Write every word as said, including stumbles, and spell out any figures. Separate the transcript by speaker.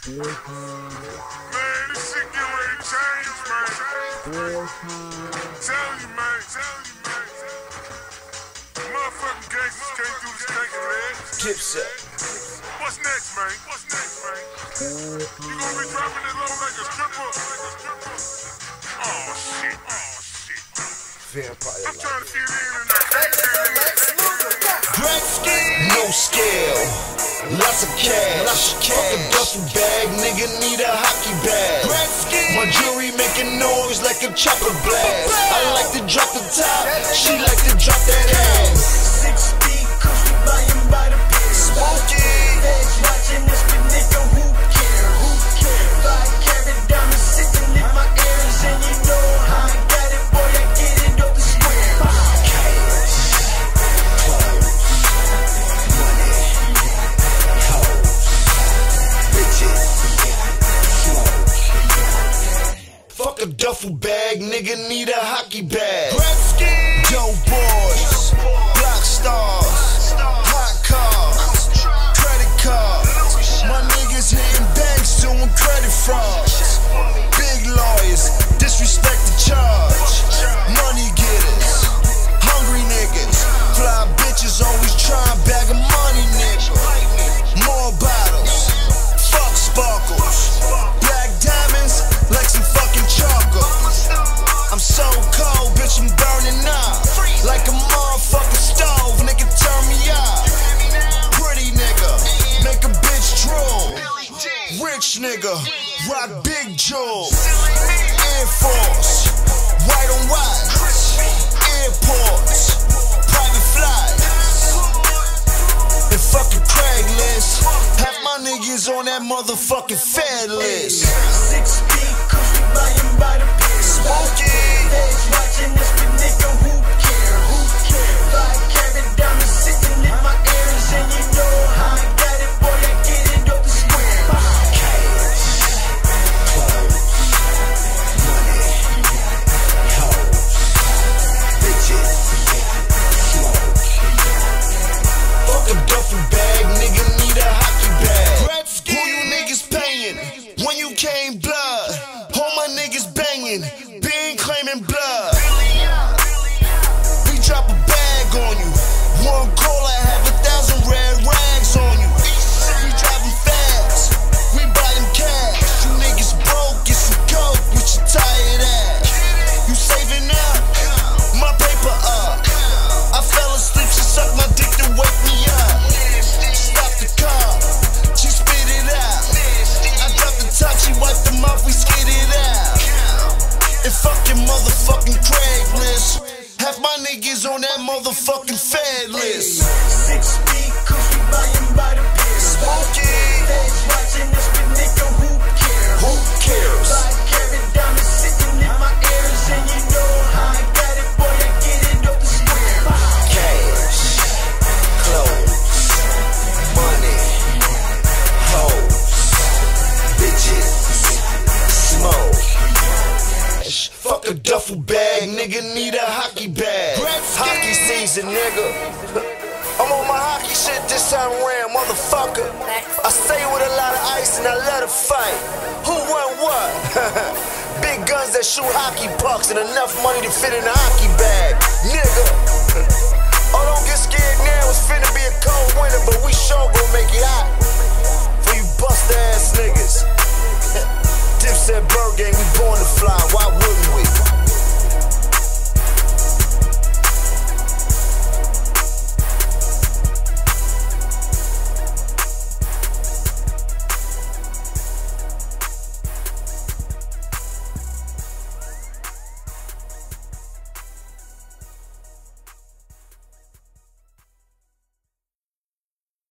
Speaker 1: Man, this shit get ready to change, man. Tell you, man. Tell you, man. Motherfucking gangsters can't do this thing, man.
Speaker 2: Dipset.
Speaker 1: What's next, man? What's next, man? You gonna be dropping it low like a stripper? Oh, shit. Oh, shit.
Speaker 2: Vampire
Speaker 1: I'm trying to get in and that.
Speaker 2: Gretzky, no scale, lots of cash. Fuck a duffel bag, nigga need a hockey bag. Gretzky, my jewelry making noise like a chopper blast. I like to drop the top, she like to drop that ass.
Speaker 3: Six feet, cause we buying by the piss.
Speaker 2: Smoking,
Speaker 3: Feds watching this, but nigga, who care? Who care? Five carat diamonds sitting in my ears, and you know how I got it, boy. I get it up the square.
Speaker 2: cash, clothes, money, hoes, bitches, smoke. Fuck a duffel bag, nigga need a hockey bag. Gretzky, dope boys, block stars, hot cars, credit cards. My niggas hitting banks doing credit frauds. Big lawyers, disrespect the charge. Money getters, hungry niggas, fly bitches always trying bag of money, nigga. More bottles, fuck sparkles, black diamonds like some fucking charcoal. I'm so cold, bitch, I'm burning up like a motherfucking stove, nigga, turn me up. Pretty nigga, make a bitch drool. Rich nigga, rock big jewels. Air Force, white on white. Airports, private flights, and fucking Craigslist. Half my niggas on that motherfucking Fed list.
Speaker 3: Six feet, cause we buying by the piss.
Speaker 2: Smoking,
Speaker 3: Feds watching this, but nigga, who care? Who care? Five carat diamonds sitting in my ears, and you know how I got it, boy. I get it up the square.
Speaker 2: cash, clothes, money, hoes, bitches, smoke. Fuck a duffel bag, nigga need a hockey bag. Who you niggas paying? When you came blood, all my niggas banging, been claiming blood. We drop a bag on you, one call I have a thousand red rags on you. We driving fast, we buy them cash. You niggas broke, get some coke with your tired ass. You saving up, my paper up. I fell asleep, she sucked my dick to wake me up. Stop the car, she spit it out. I dropped the top, she wiped them off, we skid it out. And fuck your motherfucking Craigslist. Half my niggas on that motherfucking Fed list.
Speaker 3: Six feet, cause we buying by the piss.
Speaker 2: Smoking,
Speaker 3: Feds watching this, but nigga, who care?
Speaker 2: who cares?
Speaker 3: Five carat diamonds sitting in my ears, and you know how I got it, boy. I get it up the square.
Speaker 2: Cash, clothes, money, hoes, bitches, smoke. Fuck a duffel bag, nigga need a hockey bag. Hockey season, nigga. I'm on my hockey shit this time around, motherfucker. I stay with a lot of ice and I let it fight. Who won what? Big guns that shoot hockey pucks and enough money to fit in a hockey bag, nigga. Oh, don't get scared now, it's finna be a cold winter, but we sure gon' make it out.